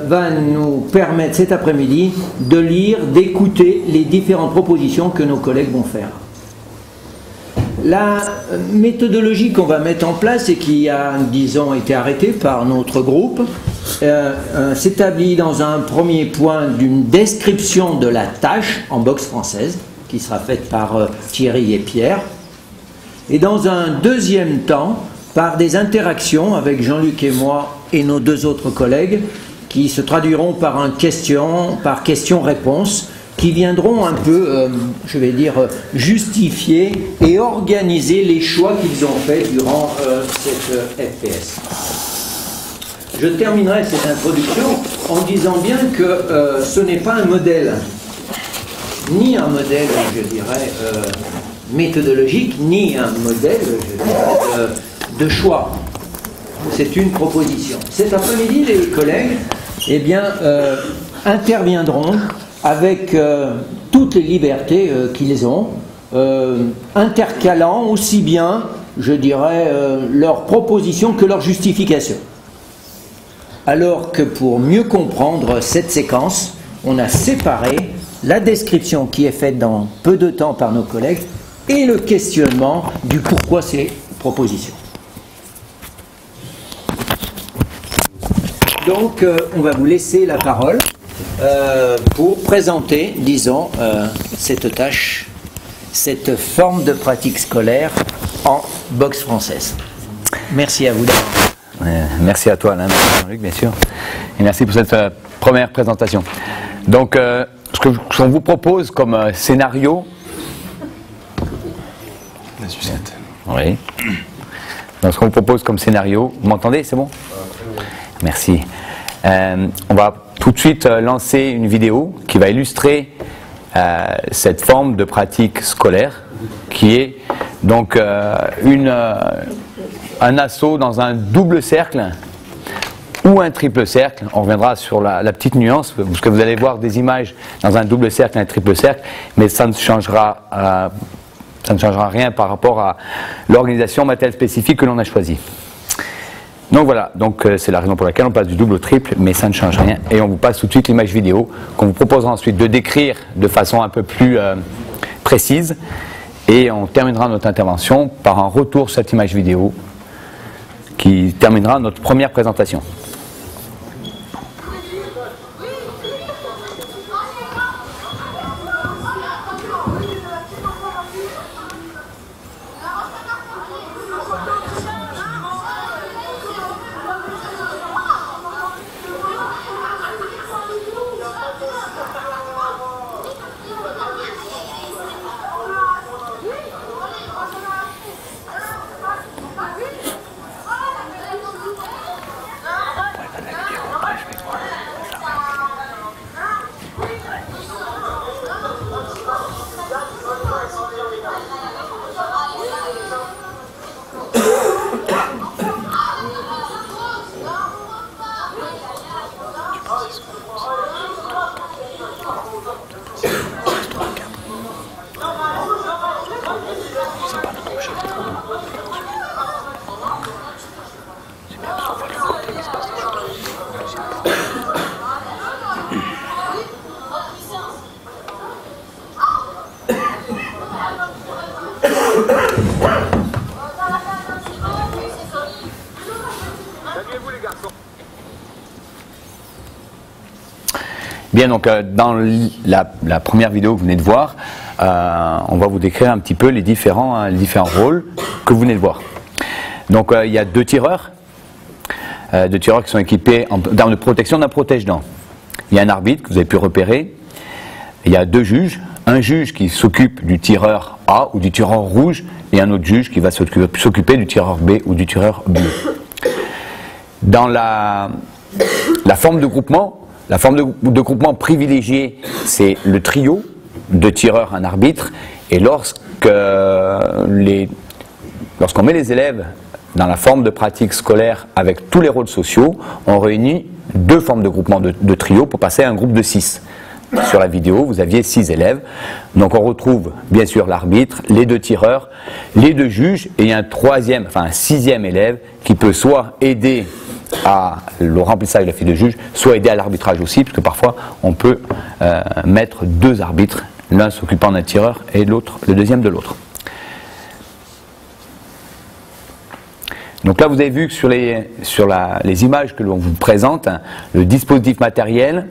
va nous permettre cet après-midi de lire, d'écouter les différentes propositions que nos collègues vont faire. La méthodologie qu'on va mettre en place et qui a, disons, été arrêtée par notre groupe s'établit dans un premier point d'une description de la tâche en boxe française, qui sera faite par Thierry et Pierre, et dans un deuxième temps, par des interactions avec Jean-Luc et moi et nos deux autres collègues, qui se traduiront par questions-réponses, qui viendront un peu, je vais dire, justifier et organiser les choix qu'ils ont faits durant cette FPS. Je terminerai cette introduction en disant bien que ce n'est pas un modèle, ni un modèle, je dirais, méthodologique, ni un modèle, je dirais, de choix. C'est une proposition. Cet après-midi, les collègues, eh bien, interviendront avec toutes les libertés qu'ils ont, intercalant aussi bien, je dirais, leurs propositions que leurs justifications. Alors que pour mieux comprendre cette séquence, on a séparé la description qui est faite dans peu de temps par nos collègues et le questionnement du pourquoi ces propositions. Donc, on va vous laisser la parole pour présenter, disons, cette tâche, cette forme de pratique scolaire en boxe française. Merci à vous d'avoir. Merci à toi, Alain, Jean-Luc, bien sûr. Et merci pour cette première présentation. Donc, ce qu'on vous propose comme scénario... La sucette. Oui. Donc, ce qu'on vous propose comme scénario... Vous m'entendez, c'est bon? Merci. On va tout de suite lancer une vidéo qui va illustrer cette forme de pratique scolaire qui est donc un assaut dans un double cercle ou un triple cercle. On reviendra sur la petite nuance parce que vous allez voir des images dans un double cercle et un triple cercle, mais ça ne changera rien par rapport à l'organisation matérielle spécifique que l'on a choisie. Donc voilà, c'est la raison pour laquelle on passe du double au triple, mais ça ne change rien. Et on vous passe tout de suite l'image vidéo qu'on vous proposera ensuite de décrire de façon un peu plus précise. Et on terminera notre intervention par un retour sur cette image vidéo qui terminera notre première présentation. Bien, donc dans la première vidéo que vous venez de voir, on va vous décrire un petit peu les différents rôles que vous venez de voir. Donc il y a deux tireurs qui sont équipés d'armes de protection d'un protège-dents. Il y a un arbitre que vous avez pu repérer, il y a deux juges, un juge qui s'occupe du tireur A ou du tireur rouge, et un autre juge qui va s'occuper du tireur B ou du tireur bleu. Dans la forme de groupement, la forme de groupement privilégiée, c'est le trio, deux tireurs, un arbitre, et lorsqu'on met les élèves dans la forme de pratique scolaire avec tous les rôles sociaux, on réunit deux formes de groupement de trio pour passer à un groupe de 6. Sur la vidéo, vous aviez 6 élèves, donc on retrouve bien sûr l'arbitre, les deux tireurs, les deux juges, et il y a un sixième élève qui peut soit aider le remplissage de la fiche de juge, soit aider à l'arbitrage aussi, parce que parfois on peut mettre deux arbitres, l'un s'occupant d'un tireur et l'autre, le deuxième de l'autre. Donc là, vous avez vu que sur les images que l'on vous présente, le dispositif matériel,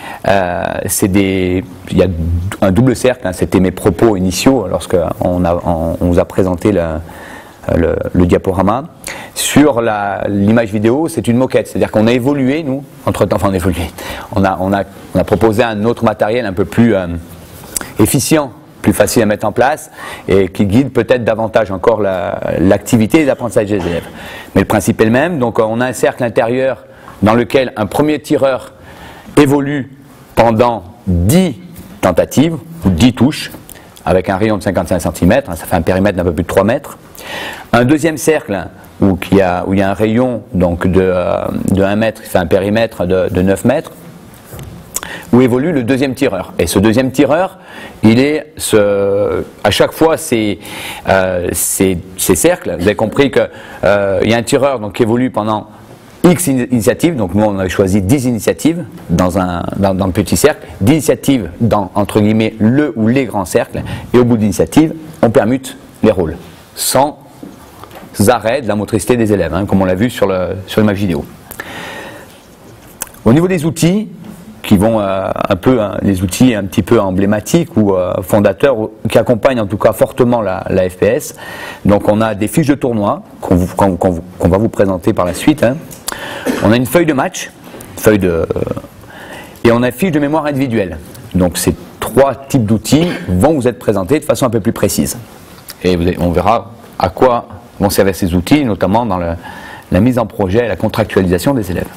il y a un double cercle, c'était mes propos initiaux lorsqu'on vous a présenté le diaporama. Sur l'image vidéo, c'est une moquette, c'est-à-dire qu'on a évolué, nous, entre-temps, enfin on a évolué, on a proposé un autre matériel un peu plus efficient, plus facile à mettre en place et qui guide peut-être davantage encore l'activité et l'apprentissage des élèves. Mais le principe est le même, donc on a un cercle intérieur dans lequel un premier tireur évolue pendant 10 tentatives, ou 10 touches, avec un rayon de 55 cm, ça fait un périmètre d'un peu plus de 3 mètres. Un deuxième cercle où il y a un rayon donc de 1 mètre, qui fait un périmètre de 9 mètres, où évolue le deuxième tireur. Et ce deuxième tireur, à chaque fois ces cercles, vous avez compris qu'il y a un tireur donc, qui évolue pendant X initiatives, donc nous on avait choisi 10 initiatives dans le petit cercle, 10 initiatives dans entre guillemets le ou les grands cercles, et au bout d'initiative, on permute les rôles, sans arrêt de la motricité des élèves, comme on l'a vu sur l'image vidéo. Au niveau des outils, qui vont les outils un petit peu emblématiques ou fondateurs, qui accompagnent en tout cas fortement la FPS. Donc on a des fiches de tournoi qu'on va vous présenter par la suite. On a une feuille de match, et on a une fiche de mémoire individuelle. Donc ces trois types d'outils vont vous être présentés de façon un peu plus précise. Et on verra à quoi vont servir ces outils, notamment dans la mise en projet et la contractualisation des élèves.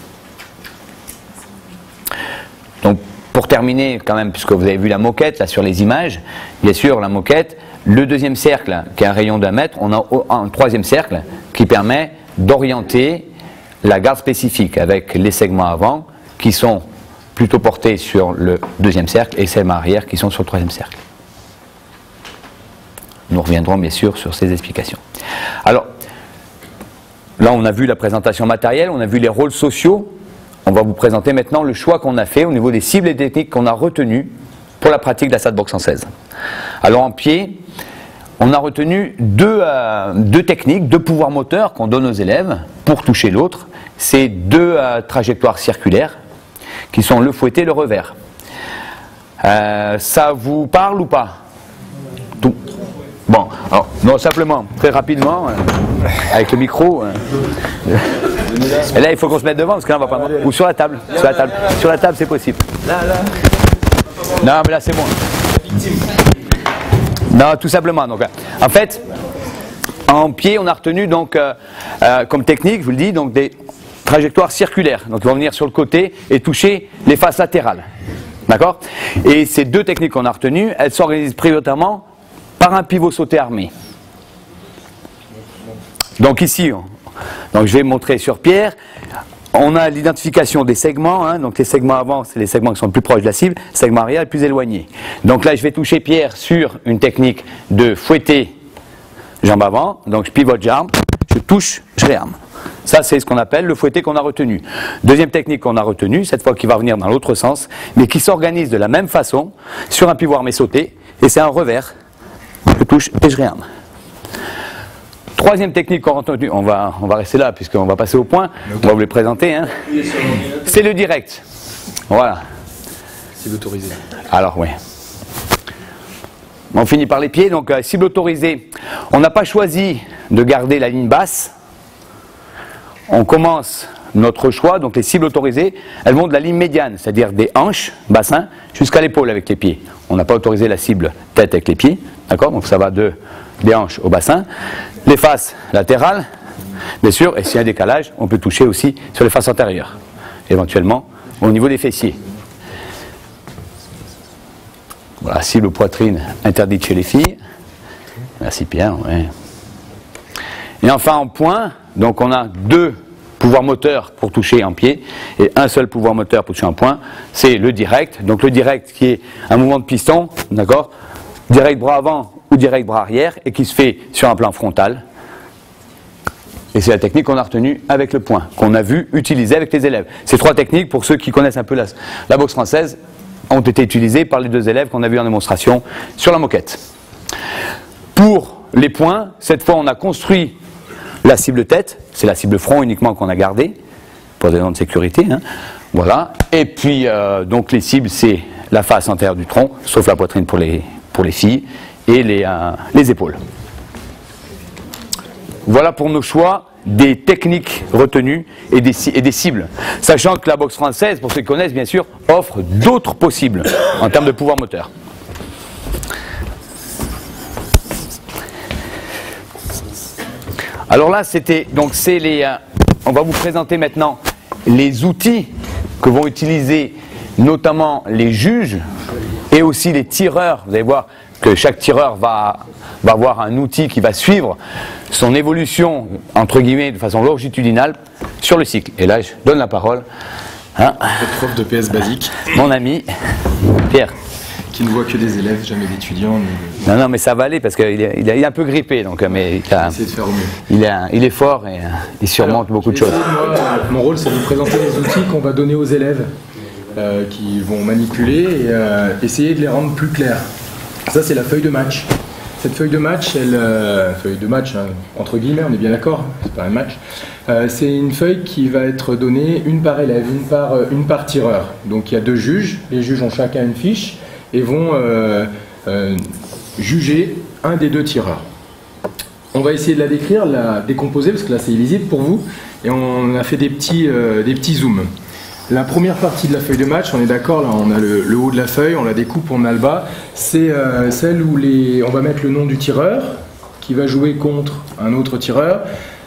Donc pour terminer quand même, puisque vous avez vu la moquette là sur les images, bien sûr la moquette, le deuxième cercle qui a un rayon d'1 mètre, on a un troisième cercle qui permet d'orienter la garde spécifique avec les segments avant qui sont plutôt portés sur le deuxième cercle et les segments arrière qui sont sur le troisième cercle. Nous reviendrons bien sûr sur ces explications. Alors là on a vu la présentation matérielle, on a vu les rôles sociaux. On va vous présenter maintenant le choix qu'on a fait au niveau des cibles et des techniques qu'on a retenues pour la pratique de la SAT-Box 116. Alors en pied, on a retenu deux techniques, deux pouvoirs moteurs qu'on donne aux élèves pour toucher l'autre. C'est deux trajectoires circulaires qui sont le fouetté et le revers. Ça vous parle ou pas? Tout. Bon, alors, non, simplement, très rapidement, avec le micro. Et là, il faut qu'on se mette devant, parce que là, on va pas. Ou sur la table. Sur la table, c'est possible. Non, mais là, c'est bon. Non, tout simplement. Donc, en fait, en pied, on a retenu donc comme technique, je vous le dis, donc des trajectoires circulaires. Donc, ils vont venir sur le côté et toucher les faces latérales. D'accord? Et ces deux techniques qu'on a retenues, elles s'organisent prioritairement par un pivot sauté armé. Donc ici, donc je vais montrer sur Pierre, on a l'identification des segments, donc les segments avant, c'est les segments qui sont le plus proches de la cible, segment arrière le plus éloigné. Donc là, je vais toucher Pierre sur une technique de fouetter jambe avant, donc je pivote jambe, je touche, je réarme. Ça, c'est ce qu'on appelle le fouetté qu'on a retenu. Deuxième technique qu'on a retenue, cette fois qui va venir dans l'autre sens, mais qui s'organise de la même façon, sur un pivot armé sauté, et c'est un revers. Je touche et je réarme. Troisième technique qu'on a retenue, on va rester là puisqu'on va passer au point, on va vous les présenter. C'est le direct. Voilà. Cible autorisée. Alors, oui. On finit par les pieds, donc cible autorisée. On n'a pas choisi de garder la ligne basse. On commence notre choix, donc les cibles autorisées, elles vont de la ligne médiane, c'est-à-dire des hanches, bassin, jusqu'à l'épaule avec les pieds. On n'a pas autorisé la cible tête avec les pieds, d'accord? Donc ça va des hanches au bassin. Les faces latérales, bien sûr, et s'il y a un décalage, on peut toucher aussi sur les faces antérieures, éventuellement au niveau des fessiers. Voilà, cible poitrine interdite chez les filles. Merci Pierre. Ouais. Et enfin en point, donc on a deux pouvoirs moteurs pour toucher en pied et un seul pouvoir moteur pour toucher en point, c'est le direct. Donc le direct qui est un mouvement de piston, d'accord, direct bras avant ou direct bras arrière et qui se fait sur un plan frontal. Et c'est la technique qu'on a retenue avec le point, qu'on a vu utiliser avec les élèves. Ces 3 techniques, pour ceux qui connaissent un peu la boxe française, ont été utilisées par les 2 élèves qu'on a vus en démonstration sur la moquette. Pour les points, cette fois on a construit la cible tête, c'est la cible front uniquement qu'on a gardée, pour des raisons de sécurité. Hein. Voilà. Et puis, donc les cibles, c'est la face antérieure du tronc, sauf la poitrine pour les filles, et les épaules. Voilà pour nos choix des techniques retenues et des cibles. Sachant que la boxe française, pour ceux qui connaissent bien sûr, offre d'autres possibles en termes de pouvoir moteur. Alors là, on va vous présenter maintenant les outils que vont utiliser notamment les juges et aussi les tireurs. Vous allez voir que chaque tireur va avoir un outil qui va suivre son évolution, entre guillemets, de façon longitudinale sur le cycle. Et là, je donne la parole à votre prof de PS basique, mon ami Pierre. Qui ne voit que des élèves, jamais d'étudiants. Non, mais ça va aller parce qu'il est un peu grippé, donc, mais de faire au mieux. Il est fort et il surmonte beaucoup de choses. Mon rôle, c'est de vous présenter les outils qu'on va donner aux élèves qui vont manipuler et essayer de les rendre plus clairs. Ça, c'est la feuille de match. Cette feuille de match, hein, entre guillemets, on est bien d'accord, c'est pas un match. C'est une feuille qui va être donnée une par élève, une par tireur. Donc il y a 2 juges, les juges ont chacun une fiche et vont juger un des 2 tireurs. On va essayer de la décrire, la décomposer, parce que là c'est illisible pour vous, et on a fait des petits zooms. La première partie de la feuille de match, on est d'accord, là on a le haut de la feuille, on la découpe, on a le bas, c'est celle où on va mettre le nom du tireur, qui va jouer contre un autre tireur.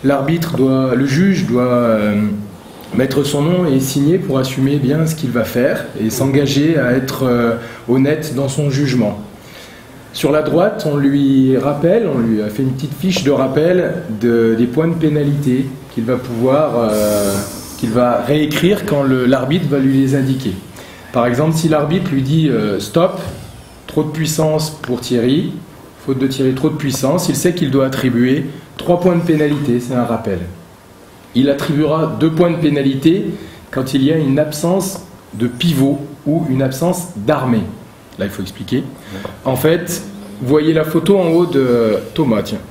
Le juge doit mettre son nom et signer pour assumer bien ce qu'il va faire et s'engager à être honnête dans son jugement. Sur la droite, on lui a fait une petite fiche de rappel des points de pénalité qu'il va pouvoir... qu'il va réécrire quand l'arbitre va lui les indiquer. Par exemple, si l'arbitre lui dit stop, trop de puissance pour Thierry, faute de Thierry, trop de puissance, il sait qu'il doit attribuer 3 points de pénalité, c'est un rappel. Il attribuera 2 points de pénalité quand il y a une absence de pivot ou une absence d'armée. Là, il faut expliquer. En fait, vous voyez la photo en haut de Thomas, tiens.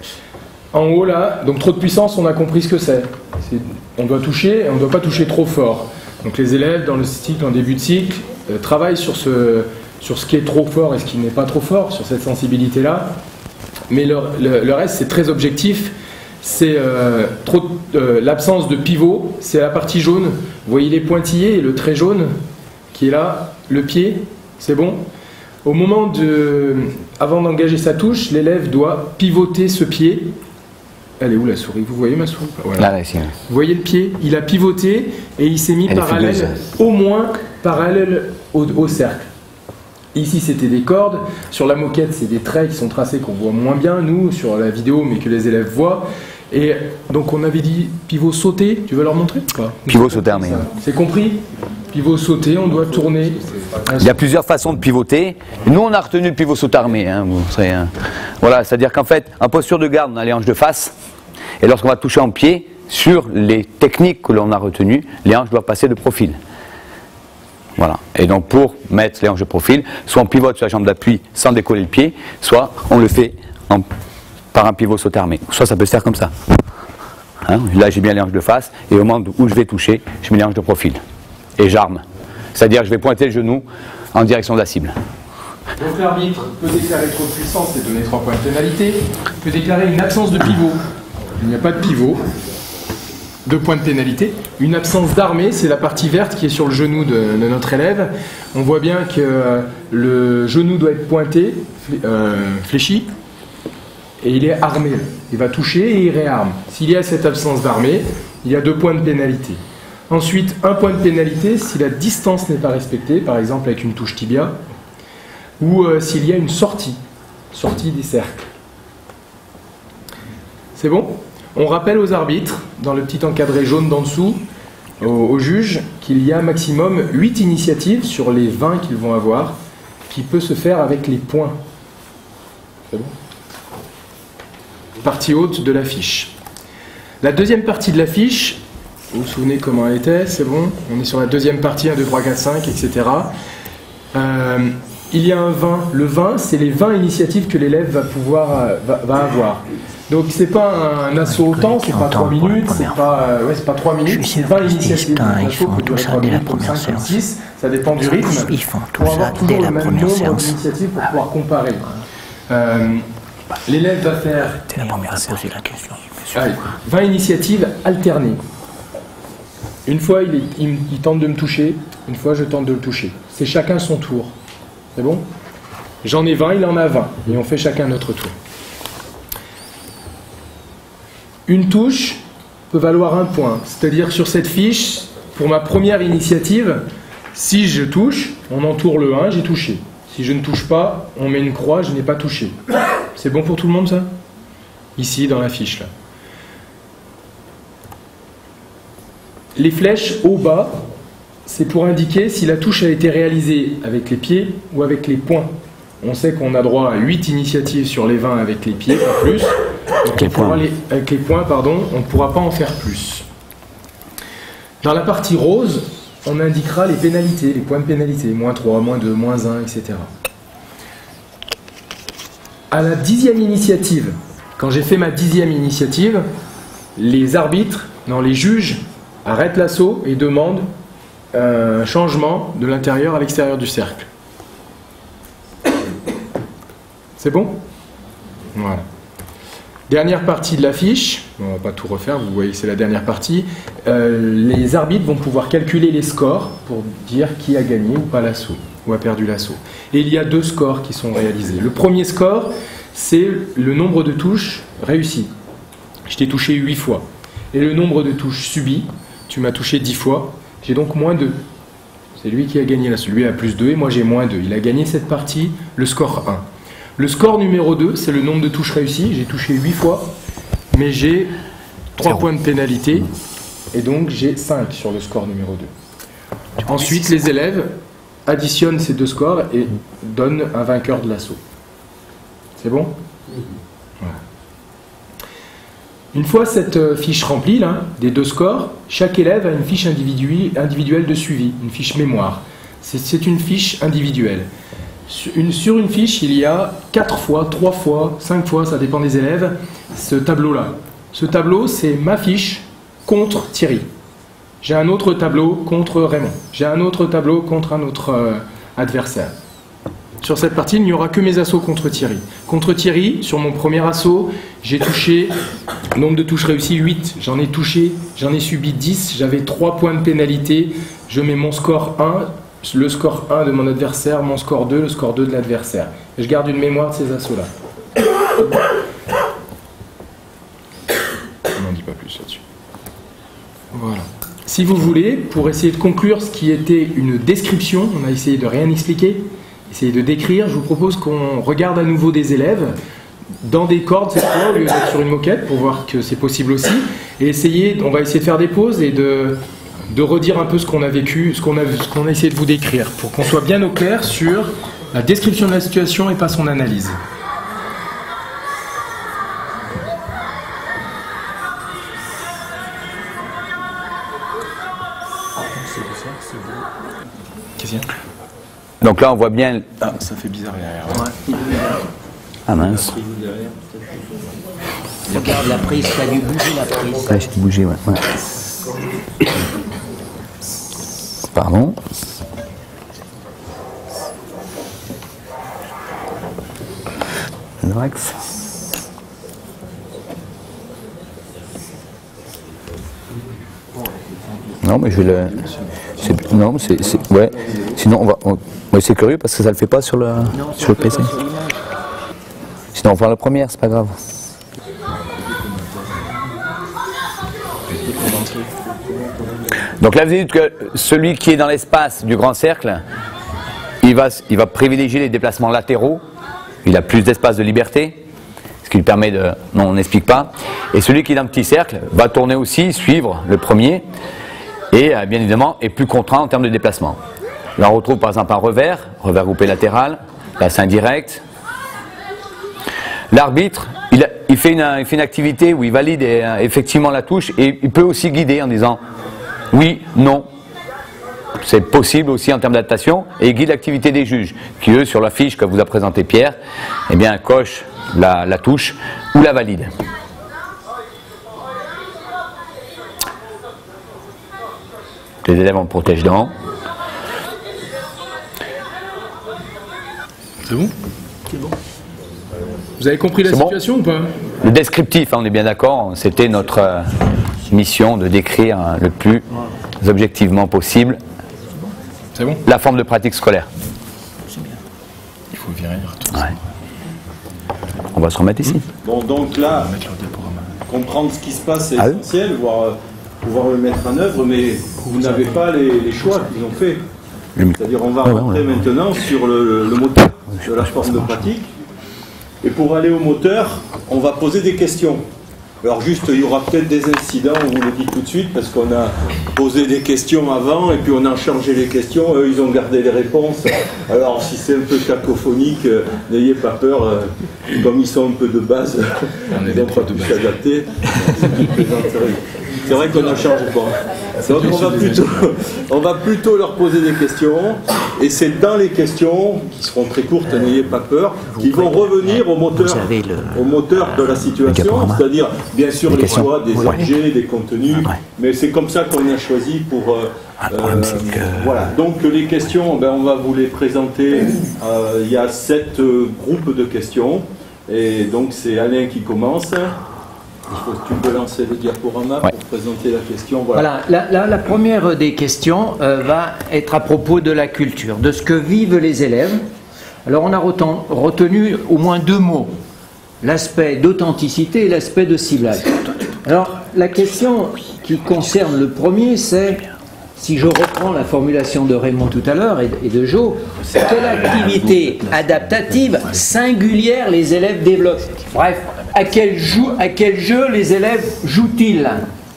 En haut là, donc trop de puissance, on a compris ce que c'est. On doit toucher et on ne doit pas toucher trop fort. Donc les élèves dans le cycle, en début de cycle, travaillent sur ce qui est trop fort et ce qui n'est pas trop fort, sur cette sensibilité-là. Mais le reste, c'est très objectif. C'est l'absence de pivot, c'est la partie jaune. Vous voyez les pointillés et le trait jaune qui est là, le pied, c'est bon. Au moment avant d'engager sa touche, l'élève doit pivoter ce pied. Elle est où la souris? Vous voyez ma souris? Voilà. Là, ici. Vous voyez le pied? Il a pivoté et il s'est mis parallèle, au moins parallèle au cercle. Ici, c'était des cordes. Sur la moquette, c'est des traits qui sont tracés qu'on voit moins bien, nous, sur la vidéo, mais que les élèves voient. Et donc, on avait dit pivot sauté. Tu veux leur montrer ou pas? Pivot sauté armé. C'est compris? Pivot sauté, on doit tourner. Il y a plusieurs façons de pivoter. Nous, on a retenu le pivot sauté armé. Hein. Voilà, c'est-à-dire qu'en fait, en posture de garde, on a les hanches de face. Et lorsqu'on va toucher en pied, sur les techniques que l'on a retenues, les hanches doivent passer de profil. Voilà. Et donc pour mettre les hanches de profil, soit on pivote sur la jambe d'appui sans décoller le pied, soit on le fait par un pivot sauté armé. Soit ça peut se faire comme ça. Hein, là j'ai bien les hanches de face, et au moment où je vais toucher, je mets les hanches de profil. Et j'arme. C'est-à-dire que je vais pointer le genou en direction de la cible. Donc l'arbitre peut déclarer trop de puissance et donner 3 points de pénalité. Il peut déclarer une absence de pivot. Il n'y a pas de pivot. 2 points de pénalité. Une absence d'armée, c'est la partie verte qui est sur le genou de notre élève. On voit bien que le genou doit être pointé, fléchi, et il est armé. Il va toucher et il réarme. S'il y a cette absence d'armée, il y a 2 points de pénalité. Ensuite, 1 point de pénalité si la distance n'est pas respectée, par exemple avec une touche tibia, ou s'il y a une sortie des cercles. C'est bon? On rappelle aux arbitres, dans le petit encadré jaune d'en dessous, aux juges, qu'il y a maximum 8 initiatives sur les 20 qu'ils vont avoir, qui peut se faire avec les points. C'est bon? Partie haute de la fiche. La deuxième partie de la fiche, vous vous souvenez comment elle était, c'est bon? On est sur la deuxième partie, 1, 2, 3, 4, 5, etc. Il y a un 20. Le 20, c'est les 20 initiatives que l'élève va avoir. Donc c'est pas un assaut au temps, c'est pas 3 minutes, c'est pas 3 minutes, c'est 20 initiatives. Ils font tout ça dès la première séance. 6, ça dépend du rythme. Ils font tout pour avoir ça dès toujours la le même première nombre séance. d'initiatives pour pouvoir comparer. L'élève va faire Dès la première séance, poser la question. 20 initiatives alternées. Une fois, il tente de me toucher, une fois, je tente de le toucher. C'est chacun son tour. C'est bon? J'en ai 20, il en a 20. Et on fait chacun notre tour. Une touche peut valoir un point. C'est-à-dire sur cette fiche, pour ma première initiative, si je touche, on entoure le 1, j'ai touché. Si je ne touche pas, on met une croix, je n'ai pas touché. C'est bon pour tout le monde ça? Ici, dans la fiche là. Les flèches haut-bas, c'est pour indiquer si la touche a été réalisée avec les pieds ou avec les poings. On sait qu'on a droit à 8 initiatives sur les 20 avec les pieds, pas plus. Donc avec les poings, pardon, on ne pourra pas en faire plus. Dans la partie rose, on indiquera les pénalités, les points de pénalité, -3, -2, -1, etc. À la 10e initiative, quand j'ai fait ma 10e initiative, les arbitres, non, les juges, arrêtent l'assaut et demandent un changement de l'intérieur à l'extérieur du cercle. C'est bon? Voilà. Dernière partie de la fiche, on ne va pas tout refaire, vous voyez que c'est la dernière partie. Les arbitres vont pouvoir calculer les scores pour dire qui a gagné ou pas l'assaut, ou a perdu l'assaut. Et il y a 2 scores qui sont réalisés. Le premier score, c'est le nombre de touches réussies. Je t'ai touché 8 fois. Et le nombre de touches subies, tu m'as touché 10 fois, j'ai donc -2. C'est lui qui a gagné l'assaut. Lui a +2 et moi j'ai -2. Il a gagné cette partie, le score 1. Le score numéro 2, c'est le nombre de touches réussies. J'ai touché 8 fois, mais j'ai 3 points de pénalité. Et donc j'ai 5 sur le score numéro 2. Ensuite, les élèves additionnent ces 2 scores et donnent un vainqueur de l'assaut. C'est bon? Voilà. Une fois cette fiche remplie, là, des 2 scores, chaque élève a une fiche individuelle de suivi, une fiche mémoire. C'est une fiche individuelle. Sur une fiche, il y a 4 fois, 3 fois, 5 fois, ça dépend des élèves, ce tableau-là. Ce tableau, c'est ma fiche contre Thierry. J'ai un autre tableau contre Raymond. J'ai un autre tableau contre un autre adversaire. Sur cette partie, il n'y aura que mes assauts contre Thierry. Contre Thierry, sur mon premier assaut, j'ai touché, nombre de touches réussies, 8. J'en ai subi 10, j'avais 3 points de pénalité. Je mets mon score 1, le score 1 de mon adversaire, mon score 2, le score 2 de l'adversaire. Je garde une mémoire de ces assauts-là. On n'en dit pas plus là-dessus. Voilà. Si vous voulez, pour essayer de conclure ce qui était une description, on a essayé de rien expliquer, essayer de décrire, je vous propose qu'on regarde à nouveau des élèves dans des cordes cette fois, au lieu d'être sur une moquette, pour voir que c'est possible aussi, et on va essayer de faire des pauses et de redire un peu ce qu'on a vécu, ce qu'on a essayé de vous décrire, pour qu'on soit bien au clair sur la description de la situation et pas son analyse. Qu'est-ce qu'il y a? Donc là, on voit bien. Ah, ça fait bizarre derrière. Ouais. Ah mince. Regarde la prise, tu as dû bouger la prise. Ouais, j'ai bougé, ouais. Pardon. Norex. Non, mais je vais le. Non, c'est. Ouais. Sinon, ouais, c'est curieux parce que ça le fait pas sur le PC. Sinon, on va faire la première, c'est pas grave. Donc là, vous dites que celui qui est dans l'espace du grand cercle, il va privilégier les déplacements latéraux. Il a plus d'espace de liberté, ce qui lui permet de... Non, on n'explique pas. Et celui qui est dans le petit cercle va tourner aussi, suivre le premier, et bien évidemment est plus contraint en termes de déplacement. Là, on retrouve par exemple un revers groupé latéral, là c'est indirect. L'arbitre, il fait une activité où il valide effectivement la touche et il peut aussi guider en disant oui, non. C'est possible aussi en termes d'adaptation et il guide l'activité des juges qui, eux, sur la fiche que vous a présenté Pierre, eh bien, cochent la touche ou la valide. Les élèves en protège dents. C'est bon? C'est bon. Vous avez compris la situation ou pas? Le descriptif, hein, on est bien d'accord, c'était notre mission de décrire le plus objectivement possible bon, la forme de pratique scolaire. Il faut virer. Ouais. On va se remettre ici. Bon, donc là, comprendre ce qui se passe, c'est essentiel, pouvoir le mettre en œuvre, mais vous n'avez pas les choix qu'ils ont fait. C'est-à-dire, on va rentrer maintenant sur le moteur de la forme de pratique. Et pour aller au moteur, on va poser des questions. Alors juste, il y aura peut-être des incidents, on vous le dit tout de suite, parce qu'on a posé des questions avant, et puis on a changé les questions, eux ils ont gardé les réponses. Alors si c'est un peu cacophonique, n'ayez pas peur, comme ils sont un peu de base, ils ont pas pu s'adapter. C'est vrai qu'on a changé pas. Donc on va plutôt leur poser des questions, et c'est dans les questions, qui seront très courtes, n'ayez pas peur, qui vont revenir au moteur de la situation, c'est-à-dire bien sûr les choix des objets, des contenus, mais c'est comme ça qu'on a choisi pour... voilà, donc les questions, ben, on va vous les présenter, il y a 7 groupes de questions, et donc c'est Alain qui commence. Tu peux lancer le diaporama pour présenter la question. Voilà, la première des questions va être à propos de la culture, de ce que vivent les élèves. Alors on a retenu au moins 2 mots, l'aspect d'authenticité et l'aspect de ciblage. Alors la question qui concerne le premier, c'est, si je reprends la formulation de Raymond tout à l'heure et de Jo, quelle activité adaptative singulière les élèves développent? Bref, à quel jeu les élèves jouent-ils?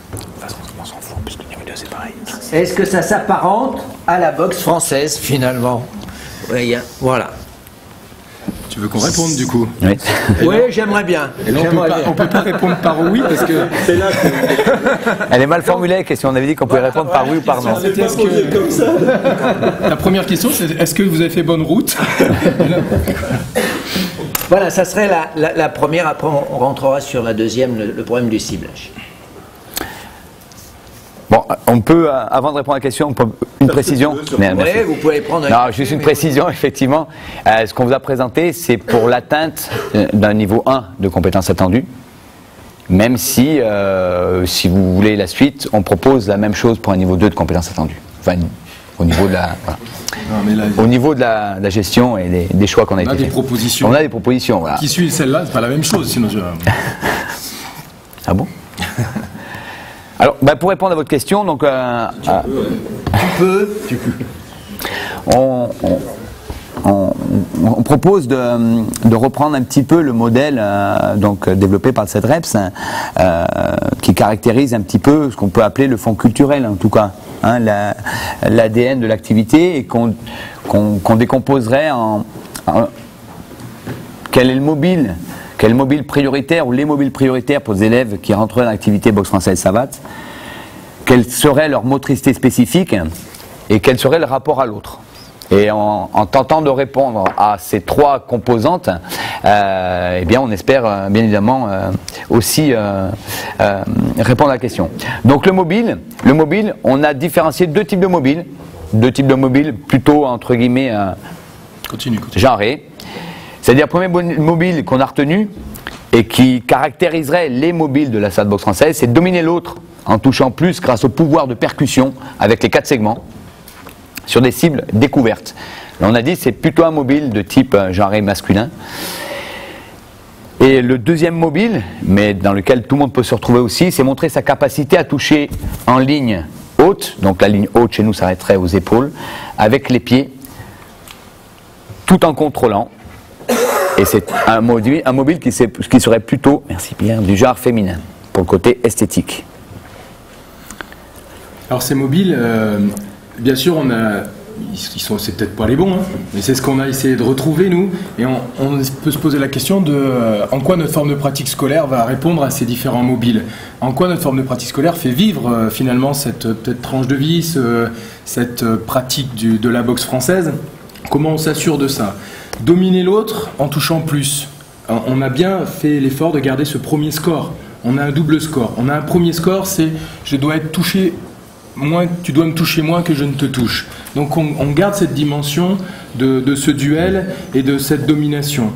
Est-ce que ça s'apparente à la boxe française finalement? Oui, voilà. Tu veux qu'on réponde du coup? Oui, oui, j'aimerais bien. Et là, on peut pas répondre par oui parce que c'est là que... Elle est mal formulée la question, on avait dit qu'on pouvait répondre par oui ou par non. Comme ça. La première question c'est est-ce que vous avez fait bonne route? Voilà, ça serait la première, après on rentrera sur la deuxième, le problème du ciblage. Bon, on peut, avant de répondre à la question, une précision. Oui, vous pouvez prendre... Non, juste une précision, effectivement. Ce qu'on vous a présenté, c'est pour l'atteinte d'un niveau 1 de compétences attendues. Même si, si vous voulez la suite, on propose la même chose pour un niveau 2 de compétences attendues. Enfin, au niveau de la... Voilà. Non, mais là, au niveau de la gestion et des choix qu'on a été fait. On a des propositions. Voilà. Qui suit celle-là, c'est pas la même chose, sinon je... Ah bon? Alors, bah, pour répondre à votre question, donc... Tu peux. On propose de reprendre un petit peu le modèle donc développé par le CEDREPS qui caractérise un petit peu ce qu'on peut appeler le fond culturel, en tout cas, hein, l'ADN de l'activité, et qu'on décomposerait en quel est le mobile prioritaire ou les mobiles prioritaires pour les élèves qui rentreraient dans l'activité boxe française savate, quelle serait leur motricité spécifique et quel serait le rapport à l'autre. Et en tentant de répondre à ces 3 composantes, eh bien on espère bien évidemment aussi répondre à la question. Donc le mobile, on a différencié 2 types de mobiles, plutôt entre guillemets genrés. C'est-à-dire le premier mobile qu'on a retenu et qui caractériserait les mobiles de la salle boxe française, c'est de dominer l'autre en touchant plus grâce au pouvoir de percussion avec les 4 segments sur des cibles découvertes. Là, on a dit c'est plutôt un mobile de type genré masculin. Et le deuxième mobile, mais dans lequel tout le monde peut se retrouver aussi, c'est montrer sa capacité à toucher en ligne haute, donc la ligne haute chez nous s'arrêterait aux épaules, avec les pieds, tout en contrôlant. Et c'est un mobile qui serait plutôt, merci Pierre, du genre féminin, pour le côté esthétique. Alors ces mobiles, bien sûr on a c'est peut-être pas les bons, hein, mais c'est ce qu'on a essayé de retrouver nous, et on peut se poser la question de en quoi notre forme de pratique scolaire va répondre à ces différents mobiles, en quoi notre forme de pratique scolaire fait vivre finalement cette peut-être tranche de vie, cette pratique de la boxe française. Comment on s'assure de ça? Dominer l'autre en touchant plus. On a bien fait l'effort de garder ce premier score. On a un double score. On a un premier score, c'est je dois être touché moins, tu dois me toucher moins que je ne te touche. Donc on garde cette dimension de ce duel et de cette domination.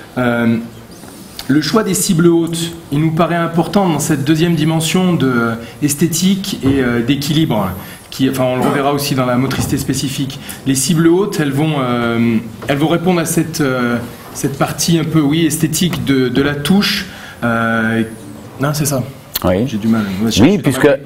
Le choix des cibles hautes, il nous paraît important dans cette deuxième dimension d'esthétique et d'équilibre. Enfin, on le reverra aussi dans la motricité spécifique. Les cibles hautes, elles vont répondre à cette partie un peu esthétique de la touche. Non, c'est ça. Oui. J'ai du mal. Oui,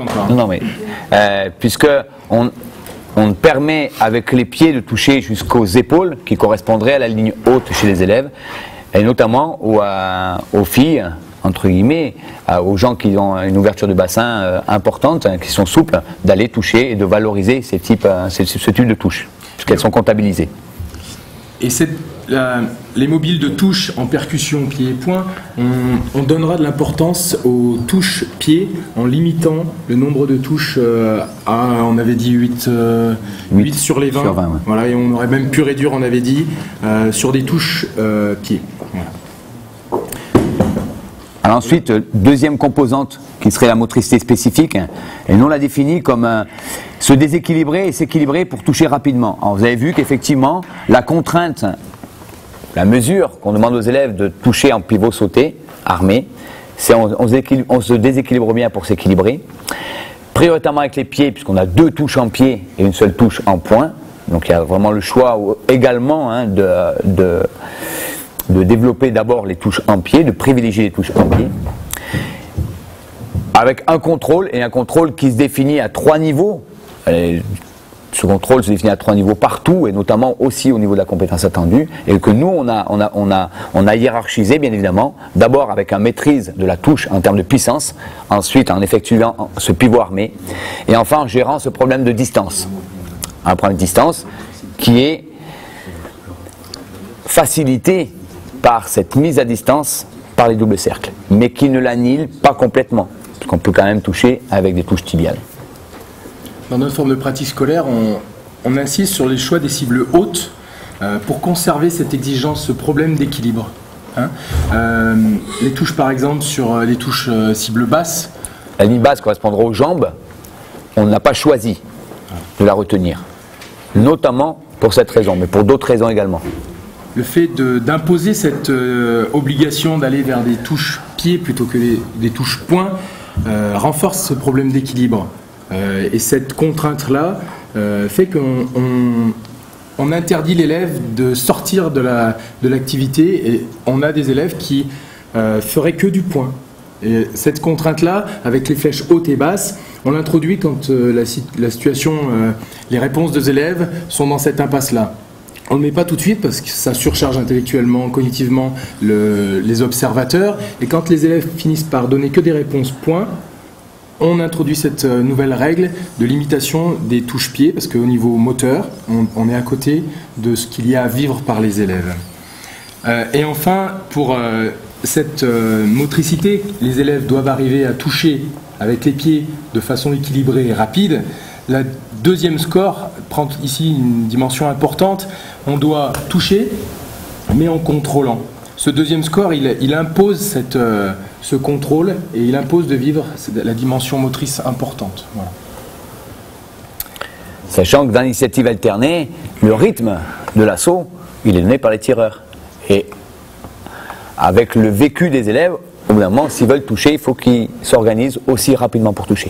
puisque on permet avec les pieds de toucher jusqu'aux épaules, qui correspondraient à la ligne haute chez les élèves, et notamment aux filles, entre guillemets, aux gens qui ont une ouverture de bassin importante, qui sont souples, d'aller toucher et de valoriser ce type de touches, puisqu'elles sont comptabilisées. Et les mobiles de touche en percussion pied et poing, on donnera de l'importance aux touches pieds en limitant le nombre de touches à, on avait dit 8 sur les 20. Sur 20 ouais. Voilà, et on aurait même pu réduire, on avait dit, sur des touches pieds. Voilà. Alors ensuite, deuxième composante qui serait la motricité spécifique, et nous on l'a définie comme se déséquilibrer et s'équilibrer pour toucher rapidement. Alors vous avez vu qu'effectivement, la contrainte, la mesure qu'on demande aux élèves de toucher en pivot sauté, armé, c'est on se déséquilibre bien pour s'équilibrer. Prioritairement avec les pieds, puisqu'on a 2 touches en pied et une seule touche en poing. Donc il y a vraiment le choix également de développer d'abord les touches en pied, de privilégier les touches en pied, avec un contrôle qui se définit à 3 niveaux. Ce contrôle se définit à 3 niveaux partout, et notamment aussi au niveau de la compétence attendue, et que nous on a hiérarchisé bien évidemment, d'abord avec une maîtrise de la touche en termes de puissance, ensuite en effectuant ce pivot armé, et enfin en gérant ce problème de distance. Un problème de distance qui est facilité par cette mise à distance par les doubles cercles, mais qui ne l'annihile pas complètement, parce qu'on peut quand même toucher avec des touches tibiales. Dans notre forme de pratique scolaire, on insiste sur les choix des cibles hautes pour conserver cette exigence, ce problème d'équilibre. Les touches par exemple sur les touches cibles basses. La ligne basse correspondra aux jambes, on n'a pas choisi de la retenir, notamment pour cette raison, mais pour d'autres raisons également. Le fait d'imposer cette obligation d'aller vers des touches pieds plutôt que des touches poings renforce ce problème d'équilibre. Et cette contrainte-là fait qu'on interdit l'élève de sortir de l'activité, et on a des élèves qui feraient que du poing. Et cette contrainte-là, avec les flèches hautes et basses, on l'introduit quand la situation, les réponses des élèves sont dans cette impasse-là. On ne le met pas tout de suite parce que ça surcharge intellectuellement, cognitivement les observateurs, et quand les élèves finissent par donner que des réponses points, on introduit cette nouvelle règle de limitation des touches pieds, parce qu'au niveau moteur, on est à côté de ce qu'il y a à vivre par les élèves. Et enfin, pour cette motricité, les élèves doivent arriver à toucher avec les pieds de façon équilibrée et rapide. La deuxième score prend ici une dimension importante. On doit toucher, mais en contrôlant. Ce deuxième score, il impose ce contrôle, et il impose de vivre la dimension motrice importante. Voilà. Sachant que dans l'initiative alternée, le rythme de l'assaut, il est donné par les tireurs. Et avec le vécu des élèves, au bout d'un moment, s'ils veulent toucher, il faut qu'ils s'organisent aussi rapidement pour toucher.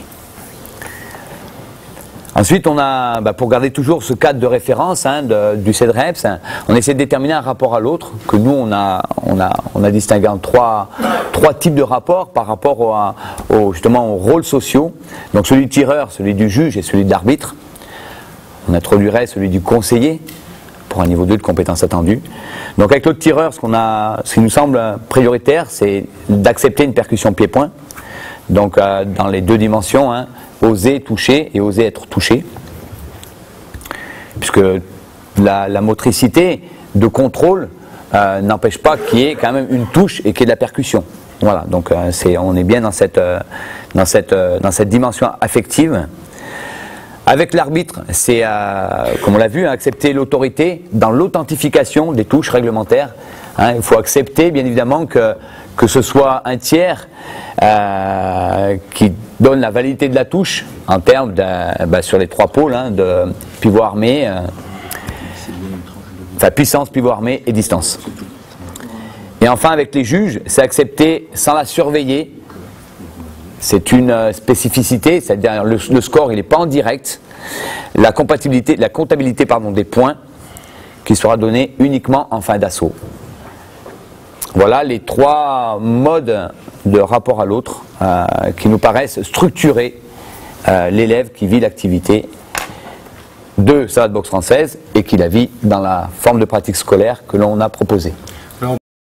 Ensuite, on a, pour garder toujours ce cadre de référence du CEDREPS, on essaie de déterminer un rapport à l'autre, que nous, on a distingué en trois types de rapports par rapport justement aux rôles sociaux. Donc celui du tireur, celui du juge et celui de l'arbitre. On introduirait celui du conseiller, pour un niveau 2 de compétences attendues. Donc avec l'autre tireur, ce qui nous semble prioritaire, c'est d'accepter une percussion pied-point. Donc dans les 2 dimensions, oser toucher et oser être touché. puisque la motricité de contrôle n'empêche pas qu'il y ait quand même une touche et qu'il y ait de la percussion. Voilà, donc on est bien dans cette dimension affective. Avec l'arbitre, c'est, comme on l'a vu, accepter l'autorité dans l'authentification des touches réglementaires. Il faut accepter, bien évidemment, que ce soit un tiers qui donne la validité de la touche en termes sur les 3 pôles de pivot armé, puissance, pivot armé et distance. Et enfin, avec les juges, c'est accepter sans la surveiller. C'est une spécificité, c'est-à-dire le score, il n'est pas en direct. La comptabilité des points qui sera donnée uniquement en fin d'assaut. Voilà les 3 modes de rapport à l'autre qui nous paraissent structurer l'élève qui vit l'activité de savate boxe française et qui la vit dans la forme de pratique scolaire que l'on a proposée.